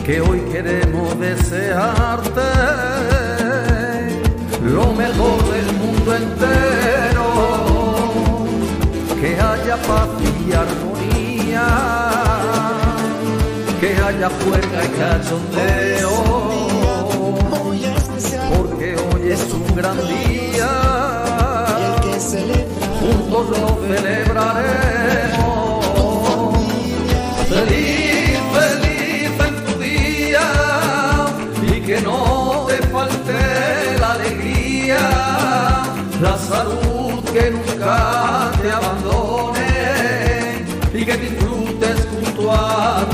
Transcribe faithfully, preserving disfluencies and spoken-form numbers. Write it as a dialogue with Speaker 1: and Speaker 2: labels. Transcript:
Speaker 1: que hoy queremos desearte lo mejor del mundo entero, que haya paz y armonía, que haya juerga y cachondeo, porque hoy es un gran día, juntos lo celebraremos. Feliz, feliz en tu día, y que no te falte la alegría, la salud que nunca te abandone, y que disfrutes junto a